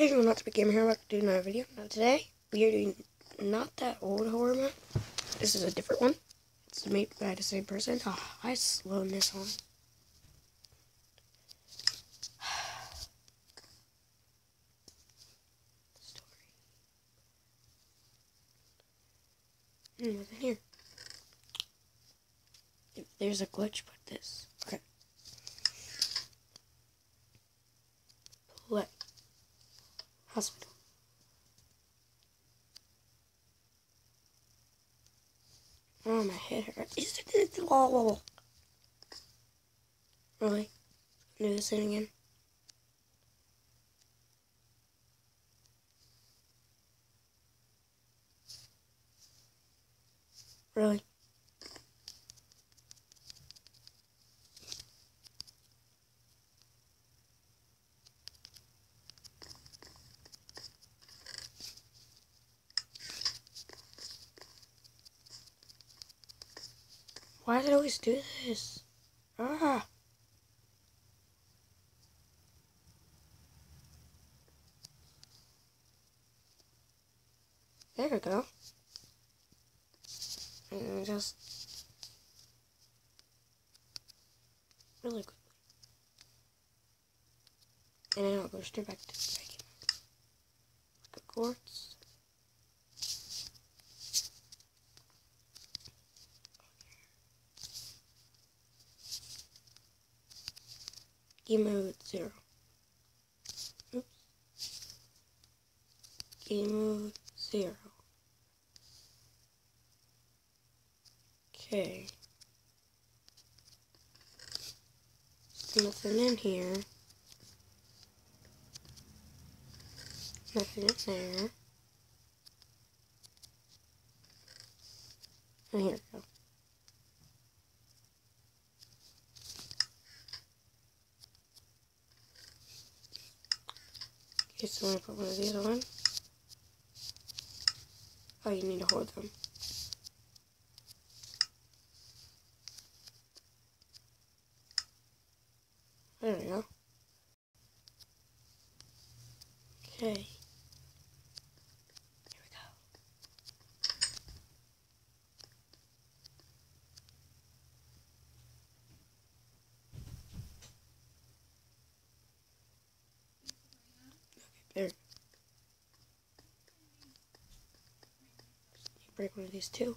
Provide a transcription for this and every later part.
Hey everyone, not to be gamer here. I'm about to do another video. Now today we are doing not that old horror movie. This is a different one. It's made by the same person. Oh, I slowed this on. Story. What's in here? If there's a glitch, put this. Okay. Play. Hospital. Oh, my head hurts. Really? Do this thing again? Really? Why does it always do this? Ah! There we go. And just really quickly. And then I'll go straight back to making like a quartz. Game mode 0. Oops. Game mode 0. Okay. There's nothing in here. Nothing in there. And here we go. Okay, so I'm going to put one of these on. Oh, you need to hold them. There we go. Okay. Here we go. Okay, there. You break one of these too.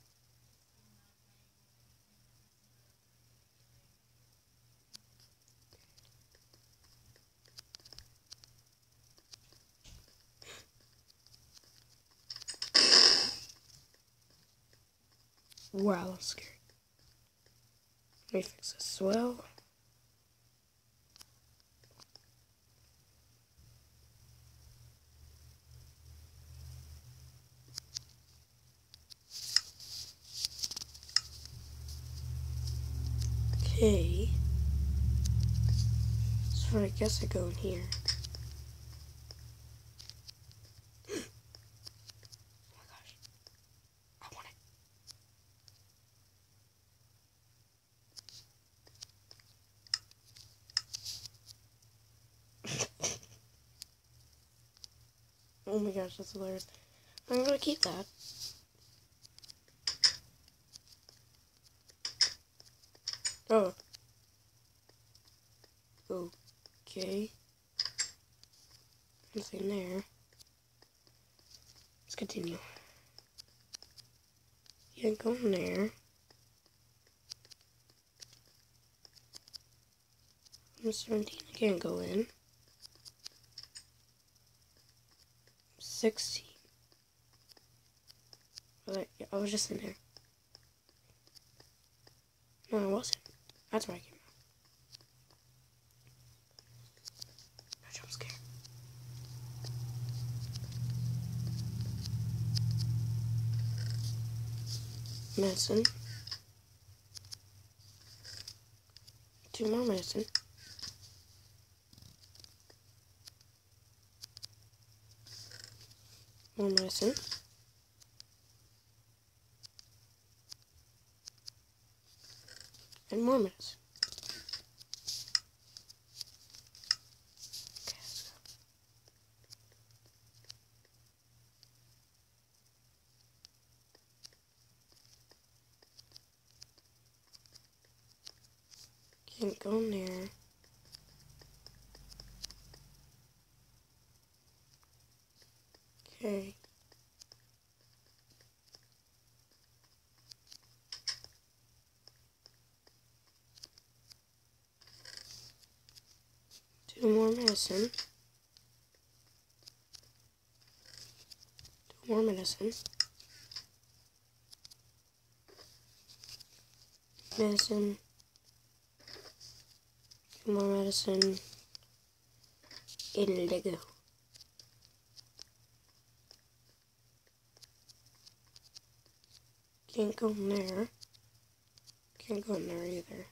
Wow, that's scary. Let me fix this as well. Okay. So I guess I go in here. Oh my gosh. I want it. Oh my gosh, that's hilarious. I'm gonna keep that. Oh. Okay. Nothing there. Let's continue. You can't go in there. I'm 17, I can't go in. 16. Yeah, I was just in there. No, I wasn't. That's why I came out. No jump scare. Medicine. 2 more medicine. More medicine. And more medicine. Okay, let's go. Can't go in there. Okay. Two more medicine. Two more medicine. Medicine. Two more medicine. In Lego. Can't go in there. Can't go in there either.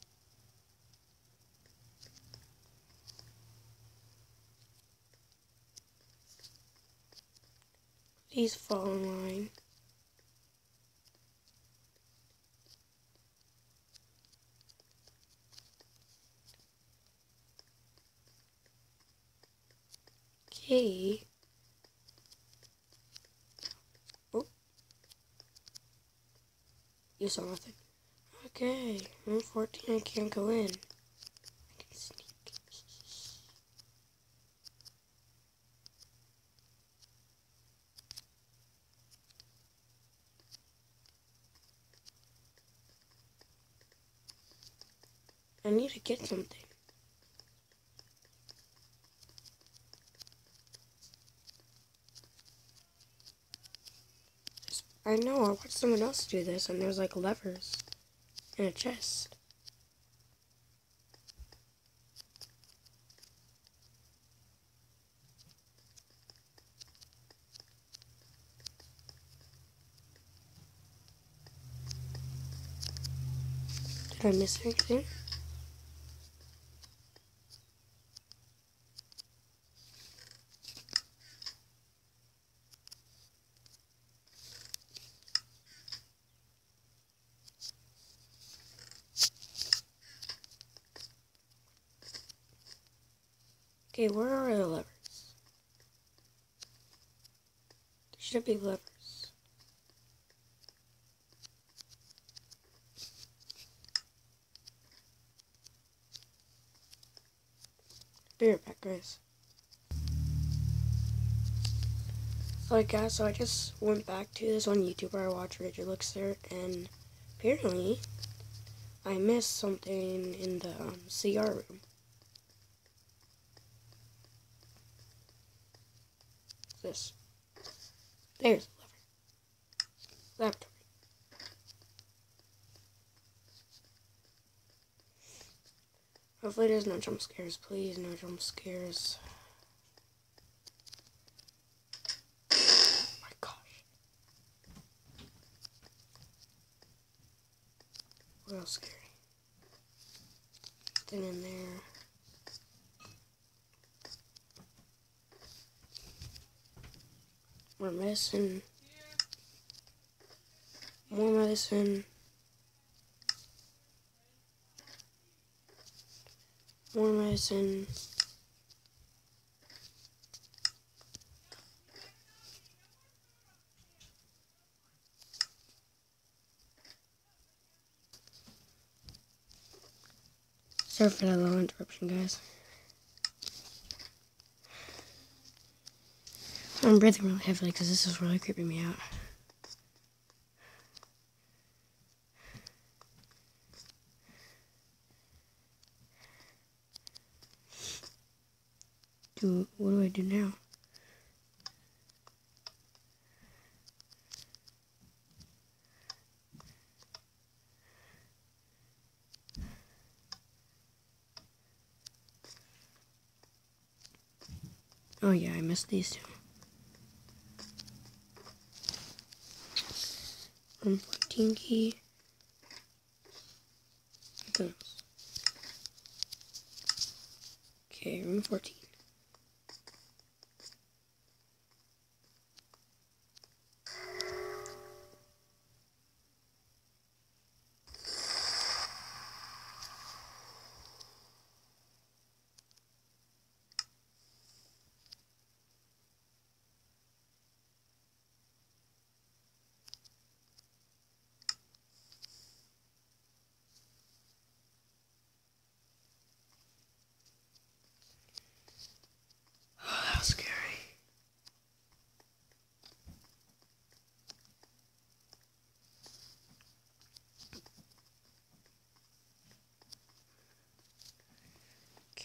Please fall in line. Okay. Oh. You saw nothing. Okay. Room 14, I can't go in. I can sneak. I need to get something. I know, I watched someone else do this, and there's like levers in a chest. Did I miss anything? Okay, where are the levers? There should be levers. Be right back, guys. Alright guys, so I just went back to this on YouTube where I watched Richard Looks There, and apparently I missed something in the CR room. This. There's the lever. Laboratory. Hopefully there's no jump scares, please, no jump scares. Oh my gosh. What else scary? Nothing in there. More medicine. More medicine. More medicine. Sorry for that little interruption, guys. I'm breathing really heavily because this is really creeping me out. What do I do now? Oh yeah, I missed these two. Room 14 key. What else? Okay, room 14.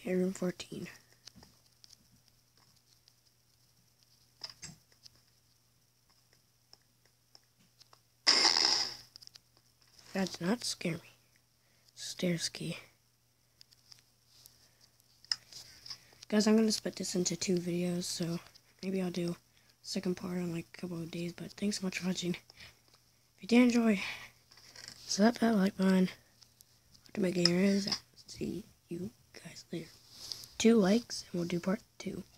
in room 14. That did not scare me. Stairs key. Guys, I'm going to split this into 2 videos, so maybe I'll do second part in like a couple of days, but thanks so much for watching. If you did enjoy, slap that like button to make it yours. See you guys later. 2 likes, and we'll do part 2.